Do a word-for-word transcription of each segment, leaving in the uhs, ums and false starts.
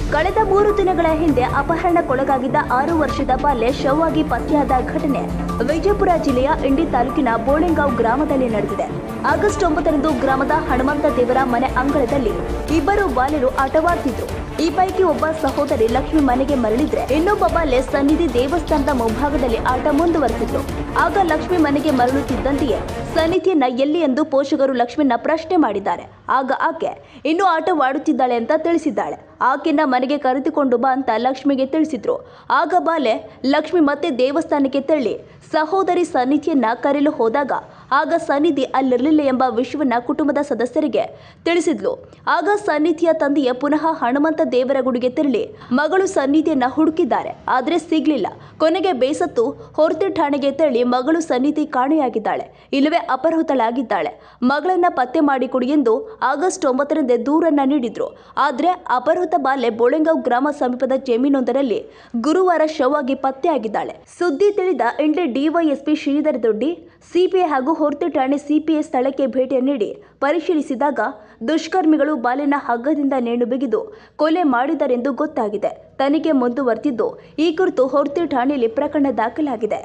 ಕಳೆದ ಮೂರು ದಿನಗಳ ಹಿಂದೆ ಅಪಹರಣಕ್ಕೊಳಗಾಗಿದ್ದ ಆರು ವರ್ಷದ ಬಾಲ್ಯ ಶವವಾಗಿ ಪತ್ತೆಯಾದ ಘಟನೆ ವಿಜಯಪುರ ಜಿಲ್ಲೆಯ ಇಂಡಿ ತಾಲೂಕಿನ ಬೋಳೆಗಾಂವ್ ಗ್ರಾಮದಲ್ಲಿ ನಡೆದಿದೆ. ಆಗಸ್ಟ್ ಒಂಬತ್ತರಂದು ಗ್ರಾಮದ ಹನುಮಂತ ದೇವರ ಮನೆ ಅಂಗಳದಲ್ಲಿ ಇಬ್ಬರು ಬಾಲರು ಆಟವಾಡುತ್ತಿದ್ದರು. ಈ ಪೈಕಿ ಒಬ್ಬ ಸಹೋದರಿ ಲಕ್ಷ್ಮಿ ಮನೆಗೆ ಮರಳಿದ್ರೆ ಇನ್ನೊಬ್ಬ ಬಾಲೆ ಸನ್ನಿಧಿ ದೇವಸ್ಥಾನದ ಮುಂಭಾಗದಲ್ಲಿ ಆಟ ಮುಂದುವರೆಸಿದ್ರು. ಆಗ ಲಕ್ಷ್ಮಿ ಮನೆಗೆ ಮರಳುತ್ತಿದ್ದಂತೆಯೇ ಸನ್ನಿಧಿಯನ್ನ ಎಲ್ಲಿ ಎಂದು ಪೋಷಕರು ಲಕ್ಷ್ಮಿಯನ್ನ ಪ್ರಶ್ನೆ ಮಾಡಿದ್ದಾರೆ. ಆಗ ಆಕೆ ಇನ್ನೂ ಆಟವಾಡುತ್ತಿದ್ದಾಳೆ ಅಂತ ತಿಳಿಸಿದ್ದಾಳೆ. ಆಕೆಯನ್ನ ಮನೆಗೆ ಕರೆದುಕೊಂಡು ಬಾ ಅಂತ ಲಕ್ಷ್ಮಿಗೆ ತಿಳಿಸಿದ್ರು. ಆಗ ಬಾಲೆ ಲಕ್ಷ್ಮಿ ಮತ್ತೆ ದೇವಸ್ಥಾನಕ್ಕೆ ತೆರಳಿ ಸಹೋದರಿ ಸನ್ನಿಧಿಯನ್ನ ಕರೆಯಲು ಹೋದಾಗ ಆಗ ಸನ್ನಿಧಿ ಅಲ್ಲಿರಲಿಲ್ಲ ಎಂಬ ವಿಷಯವನ್ನ ಕುಟುಂಬದ ಸದಸ್ಯರಿಗೆ ತಿಳಿಸಿದ್ಲು. ಆಗ ಸನ್ನಿಧಿಯ ತಂದೆಯ ಪುನಃ ಹನುಮಂತ ದೇವರ ಗುಡಿಗೆ ತೆರಳಿ ಮಗಳು ಸನ್ನಿಧಿಯನ್ನ ಹುಡುಕಿದ್ದಾರೆ. ಆದರೆ ಸಿಗ್ಲಿಲ್ಲ. ಕೊನೆಗೆ ಬೇಸತ್ತು ಹೊರ್ತಿ ಠಾಣೆಗೆ ತೆರಳಿ ಮಗಳು ಸನ್ನಿಧಿ ಕಾಣೆಯಾಗಿದ್ದಾಳೆ, ಇಲ್ಲವೇ ಅಪಹೃತಳಾಗಿದ್ದಾಳೆ, ಮಗಳನ್ನ ಪತ್ತೆ ಮಾಡಿಕೊಡಿ ಎಂದು ಆಗಸ್ಟ್ ಒಂಬತ್ತರಂದೇ ದೂರನ್ನ ನೀಡಿದ್ರು. ಆದ್ರೆ ಅಪಹೃತ ಬಾಲೆ ಬೋಳೆಗಾಂವ್ ಗ್ರಾಮ ಸಮೀಪದ ಜಮೀನೊಂದರಲ್ಲಿ ಗುರುವಾರ ಶವವಾಗಿ ಪತ್ತೆಯಾಗಿದ್ದಾಳೆ. ಸುದ್ದಿ ತಿಳಿದ ಇಂಡಿ ಡಿವೈಎಸ್ಪಿ ಶ್ರೀಧರ್ ದೊಡ್ಡಿ, ಸಿಪಿಐ ಹಾಗೂ ಹೊರ್ತಿ ಠಾಣೆ ಸಿಪಿಐ ಸ್ಥಳಕ್ಕೆ ಭೇಟಿ ನೀಡಿ ಪರಿಶೀಲಿಸಿದಾಗ ದುಷ್ಕರ್ಮಿಗಳು ಬಾಲಿನ ಹಗ್ಗದಿಂದ ನೇಣು ಬಿಗಿದು ಕೊಲೆ ಮಾಡಿದರೆಂದು ಗೊತ್ತಾಗಿದೆ. ತನಿಖೆ ಮುಂದುವರೆದಿದ್ದು ಈ ಕುರಿತು ಹೊರ್ತಿ ಠಾಣೆಯಲ್ಲಿ ಪ್ರಕರಣ ದಾಖಲಾಗಿದೆ.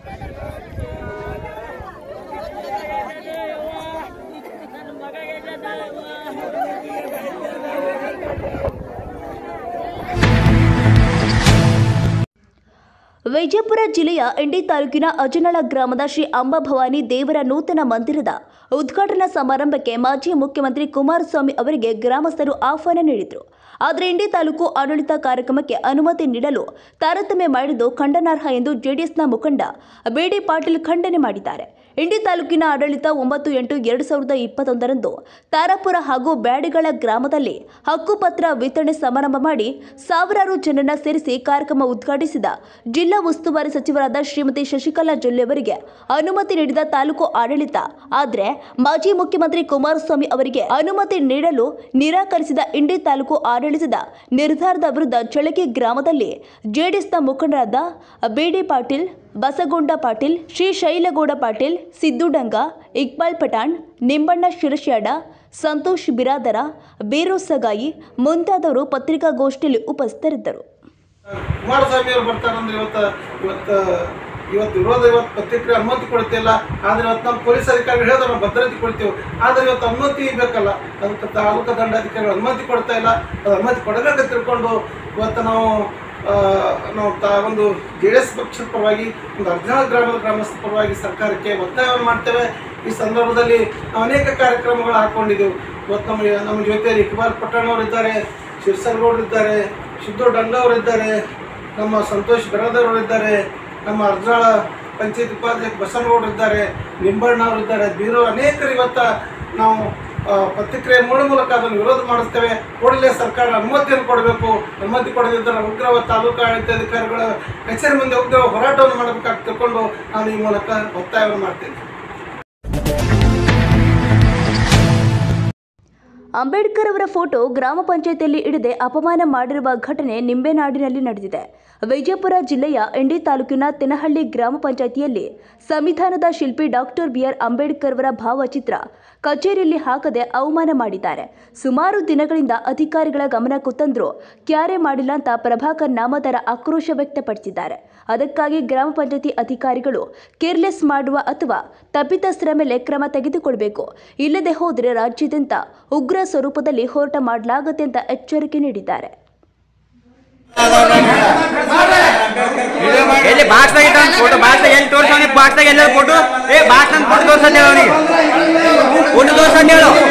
ವಿಜಯಪುರ ಜಿಲ್ಲೆಯ ಇಂಡಿ ತಾಲೂಕಿನ ಅಜನಳ ಗ್ರಾಮದ ಶ್ರೀ ಅಂಬಾಭವಾನಿ ದೇವರ ನೂತನ ಮಂದಿರದ ಉದ್ಘಾಟನಾ ಸಮಾರಂಭಕ್ಕೆ ಮಾಜಿ ಮುಖ್ಯಮಂತ್ರಿ ಕುಮಾರಸ್ವಾಮಿ ಅವರಿಗೆ ಗ್ರಾಮಸ್ಥರು ಆಹ್ವಾನ ನೀಡಿದರು. ಆದರೆ ಇಂಡಿ ತಾಲೂಕು ಆಡಳಿತ ಕಾರ್ಯಕ್ರಮಕ್ಕೆ ಅನುಮತಿ ನೀಡಲು ತಾರತಮ್ಯ ಮಾಡಿದ್ದು ಖಂಡನಾರ್ಹ ಎಂದು ಜೆಡಿಎಸ್ನ ಮುಖಂಡ ಬಿಡಿ ಪಾಟೀಲ್ ಖಂಡನೆ ಮಾಡಿದ್ದಾರೆ. ಇಂಡಿ ತಾಲೂಕಿನ ಆಡಳಿತ ಒಂಬತ್ತು ಎಂಟು ಎರಡು ಸಾವಿರದ ಇಪ್ಪತ್ತೊಂದರಂದು ತಾರಾಪುರ ಹಾಗೂ ಬ್ಯಾಡಿಗಳ ಗ್ರಾಮದಲ್ಲಿ ಹಕ್ಕುಪತ್ರ ವಿತರಣೆ ಸಮಾರಂಭ ಮಾಡಿ ಸಾವಿರಾರು ಜನರನ್ನ ಸೇರಿಸಿ ಕಾರ್ಯಕ್ರಮ ಉದ್ಘಾಟಿಸಿದ ಜಿಲ್ಲಾ ಉಸ್ತುವಾರಿ ಸಚಿವರಾದ ಶ್ರೀಮತಿ ಶಶಿಕಲಾ ಜೊಲ್ಲೆ ಅವರಿಗೆ ಅನುಮತಿ ನೀಡಿದ ತಾಲೂಕು ಆಡಳಿತ, ಆದರೆ ಮಾಜಿ ಮುಖ್ಯಮಂತ್ರಿ ಕುಮಾರಸ್ವಾಮಿ ಅವರಿಗೆ ಅನುಮತಿ ನೀಡಲು ನಿರಾಕರಿಸಿದ ಇಂಡಿ ತಾಲೂಕು ಆಡಳಿತದ ನಿರ್ಧಾರದ ವಿರುದ್ಧ ಚಳಕಿ ಗ್ರಾಮದಲ್ಲಿ ಜೆಡಿಎಸ್ನ ಮುಖಂಡರಾದ ಬಿಡಿ ಪಾಟೀಲ್, ಬಸಗೊಂಡ ಪಾಟೀಲ್, ಶ್ರೀ ಶೈಲಗೌಡ ಪಾಟೀಲ್, ಸಿದ್ದುಡಂಗ, ಇಕ್ಬಾಲ್ ಪಠಾಣ್, ನಿಂಬಣ್ಣ ಶಿರಶ್ಯಾಡ, ಸಂತೋಷ್ ಬಿರಾದರ, ಬೀರು ಸಗಾಯಿ ಮುಂತಾದವರು ಪತ್ರಿಕಾಗೋಷ್ಠಿಯಲ್ಲಿ ಉಪಸ್ಥಿತರಿದ್ದರು. ಕುಮಾರಸ್ವಾಮಿ ಅವರು ಬರ್ತಾರಂದ್ರೆ ಇವತ್ತು ಇವತ್ತು ಇವತ್ತು ವಿರೋಧ ಇವತ್ತು ಪತ್ರಿಕೆ ಅನುಮತಿ ಕೊಡ್ತಿಲ್ಲ. ಆದರೆ ಇವತ್ತು ನಮ್ಮ ಪೊಲೀಸ್ ಅಧಿಕಾರಿಗಳು ಹೇಳಿದ್ರೆ ನಾವು ಭದ್ರತೆ ಕೊಡ್ತೀವಿ. ಆದರೆ ಇವತ್ತು ಅನುಮತಿ ಬೇಕಲ್ಲ, ಅದಕ್ಕೆ ತಾಲೂಕು ದಂಡಾಧಿಕಾರಿಗಳು ಅನುಮತಿ ಕೊಡ್ತಾ ಇಲ್ಲ. ಅದು ಅನುಮತಿ ಕೊಡಬೇಕಂತ ತಿಳ್ಕೊಂಡು ಇವತ್ತು ನಾವು ನಾವು ತಾ ಒಂದು ಜೆ ಡಿ ಎಸ್ ಪಕ್ಷದ ಪರವಾಗಿ ಒಂದು ಅರ್ಜನಳ ಗ್ರಾಮದ ಗ್ರಾಮಸ್ಥರ ಪರವಾಗಿ ಸರ್ಕಾರಕ್ಕೆ ಒತ್ತಾಯವನ್ನು ಮಾಡ್ತೇವೆ. ಈ ಸಂದರ್ಭದಲ್ಲಿ ನಾವು ಅನೇಕ ಕಾರ್ಯಕ್ರಮಗಳು ಹಾಕ್ಕೊಂಡಿದ್ದೆವು. ಇವತ್ತು ನಮ್ಮ ನಮ್ಮ ಜೊತೆಯಲ್ಲಿ ಇಕ್ಬಾಲ್ ಪಠಾಣ್ ಅವರಿದ್ದಾರೆ, ಶಿರ್ಸರ್ಗೌಡರಿದ್ದಾರೆ, ಸಿದ್ದು ಡಂಗ ಅವರಿದ್ದಾರೆ, ನಮ್ಮ ಸಂತೋಷ್ ಬಿರಾದರವರಿದ್ದಾರೆ, ನಮ್ಮ ಅರ್ಜಾಳ ಪಂಚಾಯತ್ ಉಪಾಧ್ಯಕ್ಷ ಬಸನಗೌಡರಿದ್ದಾರೆ, ನಿಂಬಣ್ಣ ಅವರಿದ್ದಾರೆ, ಬೀರೋ ಅನೇಕರು ಇವತ್ತು ನಾವು ಪ್ರತಿಕ್ರಿಯೆ ಮೂಲ ಮೂಲಕ ಅದನ್ನು ವಿರೋಧ ಮಾಡಿಸ್ತೇವೆ. ಕೂಡಲೇ ಸರ್ಕಾರ ಅನುಮತಿಯನ್ನು ಕೊಡಬೇಕು. ಅನುಮತಿ ಕೊಡದಿದ್ದರೆ ಉಗ್ರವ ತಾಲೂಕು ಆಡಳಿತಾಧಿಕಾರಿಗಳ ಕಚೇರಿ ಮುಂದೆ ಉಗ್ರ ಹೋರಾಟವನ್ನು ಮಾಡಬೇಕಾಗಿ ತಿಳ್ಕೊಂಡು ನಾನು ಈ ಮೂಲಕ ಒತ್ತಾಯವನ್ನು ಮಾಡ್ತೇನೆ. ಅಂಬೇಡ್ಕರ್ ಅವರ ಫೋಟೋ ಗ್ರಾಮ ಪಂಚಾಯಿತಿಯಲ್ಲಿ ಇಡದೆ ಅಪಮಾನ ಮಾಡಿರುವ ಘಟನೆ ನಿಂಬೇನಾಡಿನಲ್ಲಿ ನಡೆದಿದೆ. ವಿಜಯಪುರ ಜಿಲ್ಲೆಯ ಇಂಡಿ ತಾಲೂಕಿನ ತೆನಹಳ್ಳಿ ಗ್ರಾಮ ಪಂಚಾಯಿತಿಯಲ್ಲಿ ಸಂವಿಧಾನದ ಶಿಲ್ಪಿ ಡಾಕ್ಟರ್ ಬಿ ಆರ್ ಅಂಬೇಡ್ಕರ್ ಅವರ ಭಾವಚಿತ್ರ ಕಚೇರಿಯಲ್ಲಿ ಹಾಕದೆ ಅವಮಾನ ಮಾಡಿದ್ದಾರೆ. ಸುಮಾರು ದಿನಗಳಿಂದ ಅಧಿಕಾರಿಗಳ ಗಮನಕ್ಕೂ ತಂದರೂ ಕ್ಯಾರೆ ಮಾಡಿಲ್ಲ ಅಂತ ಪ್ರಭಾಕರ್ ನಾಮದಾರ ಆಕ್ರೋಶ ವ್ಯಕ್ತಪಡಿಸಿದ್ದಾರೆ. ಅದಕ್ಕಾಗಿ ಗ್ರಾಮ ಪಂಚಾಯಿತಿ ಅಧಿಕಾರಿಗಳು ಕೇರ್ಲೆಸ್ ಮಾಡುವ ಅಥವಾ ತಪ್ಪಿತಸ್ಥರ ಮೇಲೆ ಕ್ರಮ ತೆಗೆದುಕೊಳ್ಳಬೇಕು. ಇಲ್ಲದೆ ಹೋದರೆ ರಾಜ್ಯಾದ್ಯಂತ ಉಗ್ರ ಸ್ವರೂಪದಲ್ಲಿ ಹೋರಾಟ ಮಾಡಲಾಗುತ್ತೆ ಅಂತ ಎಚ್ಚರಿಕೆ ನೀಡಿದ್ದಾರೆ. ಎಲ್ಲಿ ಬಾಕ್ಸ್ದಾಗ ಇಟ್ಟ ಫೋಟೋ ಬಾಕ್ಸ್ದಾಗ ಎಲ್ಲಿ ತೋರಿಸೋನಿ ಬಾಕ್ಸ್ದಾಗ ಎಲ್ಲ ಫೋಟೋ ಏ ಬಾಕ್ಸ್ ಅಂತ ಫೋಟೋ ತೋರ್ಸಂದೇವ ಅವನಿಗೆ ಫೋಟೋ ತೋರ್ಸಂದೇಳು